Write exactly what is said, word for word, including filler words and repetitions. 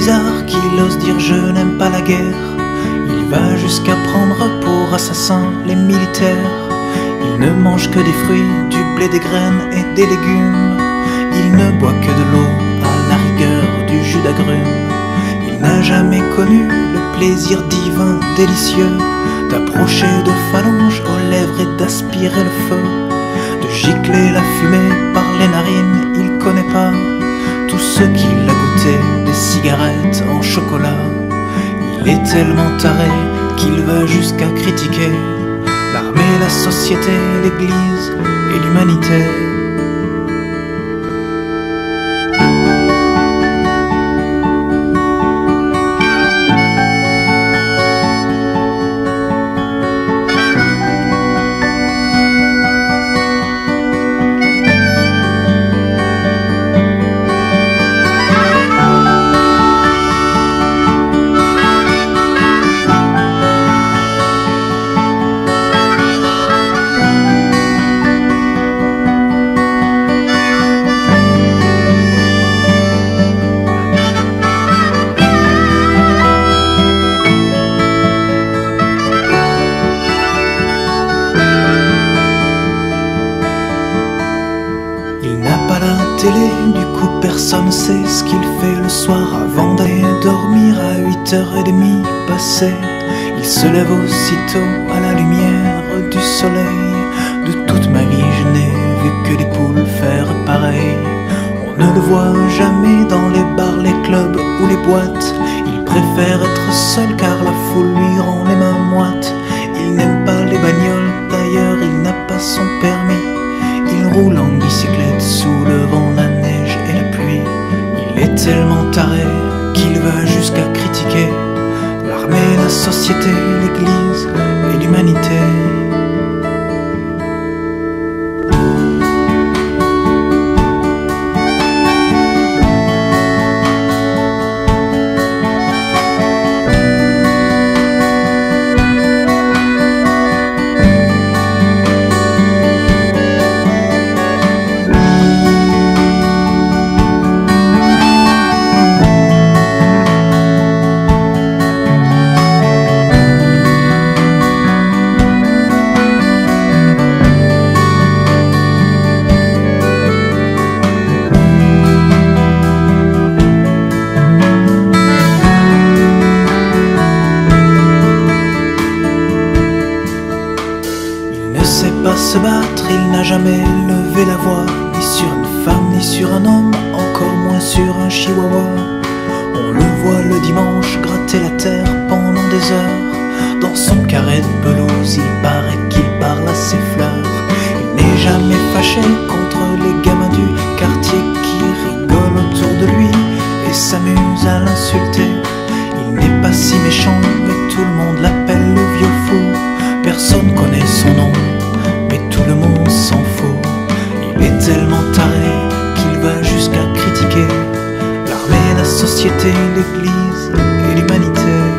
bizarre qu'il ose dire je n'aime pas la guerre. Il va jusqu'à prendre pour assassin les militaires. Il ne mange que des fruits, du blé, des graines et des légumes. Il ne boit que de l'eau, à la rigueur du jus d'agrumes. Il n'a jamais connu le plaisir divin, délicieux, d'approcher de phalanges aux lèvres et d'aspirer le feu, de gicler la fumée par les narines. Il connaît pas tout ce qu'il a goûté, des cigarettes en chocolat. Il est tellement taré qu'il va jusqu'à critiquer l'armée, la société, l'église et l'humanité. Télé, du coup personne ne sait ce qu'il fait le soir avant d'aller dormir à huit heures trente passées. Il se lève aussitôt à la lumière du soleil. De toute ma vie je n'ai vu que des poules faire pareil. On ne le voit jamais dans les bars, les clubs ou les boîtes. Il préfère être seul car la foule lui rend les mains moites. Il n'aime pas les bagnoles, d'ailleurs il n'a pas son permis. Il roule en bicyclette sous le vent, la neige et la pluie. Il est tellement taré qu'il va jusqu'à critiquer l'armée, la société, l'église et l'humanité. Pas se battre, il n'a jamais levé la voix, ni sur une femme, ni sur un homme, encore moins sur un chihuahua. On le voit le dimanche gratter la terre pendant des heures. Dans son carré de pelouse, il paraît qu'il parle à ses fleurs. Il n'est jamais fâché contre les gamins du quartier qui rigolent autour de lui et s'amusent à l'insulter. Il n'est pas si méchant, mais tout le monde l'appelle le vieux fou. Personne connaît son nom, mais tout le monde s'en fout. Il est tellement taré qu'il va jusqu'à critiquer l'armée, la société, l'église et l'humanité.